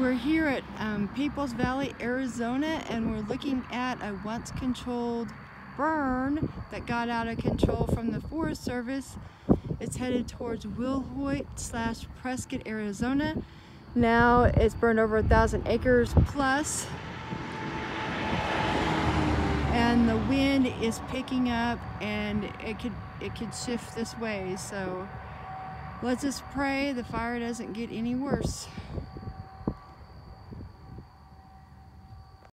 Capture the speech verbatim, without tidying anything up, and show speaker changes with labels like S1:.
S1: We're here at um, Peeples Valley, Arizona, and we're looking at a once controlled burn that got out of control from the Forest Service. It's headed towards Wilhoit slash Prescott, Arizona. Now it's burned over a thousand acres plus, and the wind is picking up, and it could it could shift this way. So let's just pray the fire doesn't get any worse.